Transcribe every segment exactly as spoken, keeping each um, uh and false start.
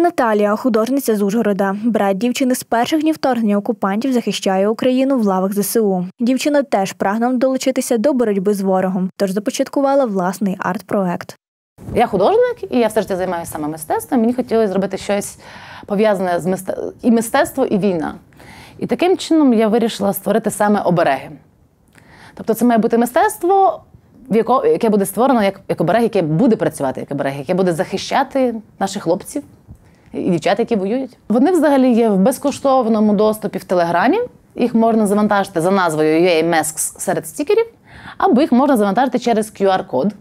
Наталія – художниця з Ужгорода. Брат дівчини з перших днів вторгнення окупантів захищає Україну в лавах зе се у. Дівчина теж прагнула долучитися до боротьби з ворогом, тож започаткувала власний арт-проект. Я художник, і я все життя займаюся саме мистецтвом. Мені хотілося зробити щось пов'язане з мистецтвом, і мистецтво, і війна. І таким чином я вирішила створити саме обереги. Тобто це має бути мистецтво, яке буде створено як, як оберег, яке буде працювати як оберег, яке буде захищати наших хлопців і дівчат, які воюють. Вони взагалі є в безкоштовному доступі в Телеграмі. Їх можна завантажити за назвою ю ей Masks серед стікерів, або їх можна завантажити через кю ар-код.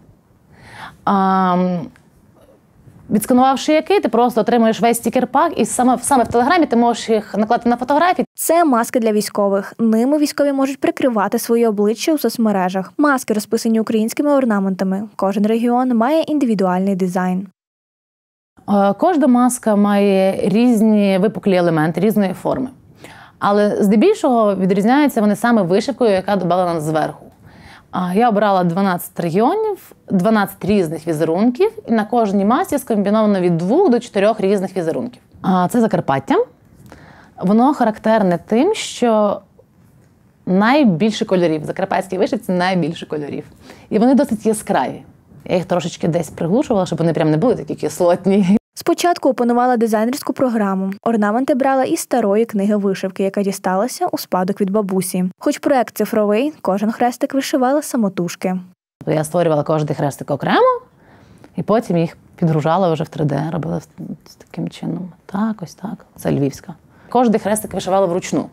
А, відсканувавши який, ти просто отримуєш весь стікер-пак, і саме, саме в Телеграмі ти можеш їх накладати на фотографії. Це маски для військових. Ними військові можуть прикривати свої обличчя у соцмережах. Маски розписані українськими орнаментами. Кожен регіон має індивідуальний дизайн. Кожна маска має різні випуклі елементи, різної форми. Але здебільшого відрізняються вони саме вишивкою, яка додана зверху. Я обрала дванадцять регіонів, дванадцять різних візерунків, і на кожній масці скомбіновано від двох до чотирьох різних візерунків. Це Закарпаття. Воно характерне тим, що найбільше кольорів. В закарпатській вишивці найбільше кольорів. І вони досить яскраві. Я їх трошечки десь приглушувала, щоб вони прям не були такі кислотні. Спочатку опанувала дизайнерську програму. Орнаменти брала із старої книги вишивки, яка дісталася у спадок від бабусі. Хоч проект цифровий, кожен хрестик вишивала самотужки. Я створювала кожен хрестик окремо, і потім їх підгружала вже в три де, робила таким чином. Так, ось так. Це львівська. Кожен хрестик вишивала вручну.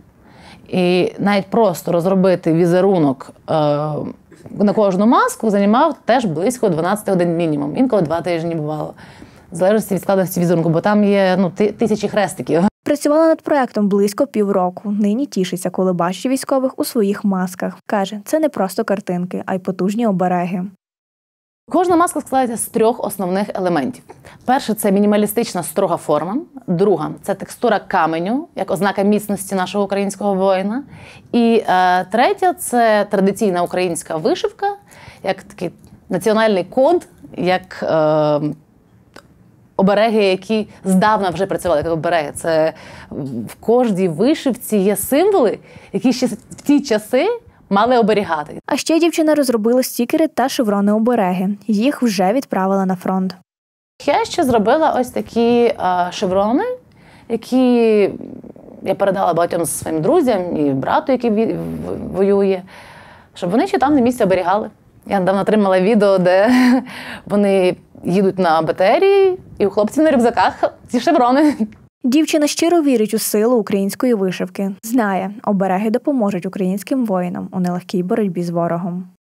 І навіть просто розробити візерунок е на кожну маску займав теж близько дванадцять годин мінімум. Інколи два тижні бувало. В залежності від складності візерунку, бо там є ну, тисячі хрестиків. Працювала над проектом близько півроку. Нині тішиться, коли бачить військових у своїх масках. Каже, це не просто картинки, а й потужні обереги. Кожна маска складається з трьох основних елементів. Перше – це мінімалістична строга форма. Друга – це текстура каменю, як ознака міцності нашого українського воїна. І е, третя – це традиційна українська вишивка, як такий національний код, як е, обереги, які здавна вже працювали як обереги. Це в кожній вишивці є символи, які ще в ті часи мали оберігати. А ще дівчина розробила стікери та шеврони-обереги. Їх вже відправила на фронт. Я ще зробила ось такі а, шеврони, які я передала багатьом своїм друзям і брату, який воює, щоб вони ще там на місці оберігали. Я недавно отримала відео, де вони їдуть на бе те ері, і у хлопців на рюкзаках ці шеврони. Дівчина щиро вірить у силу української вишивки. Знає, обереги допоможуть українським воїнам у нелегкій боротьбі з ворогом.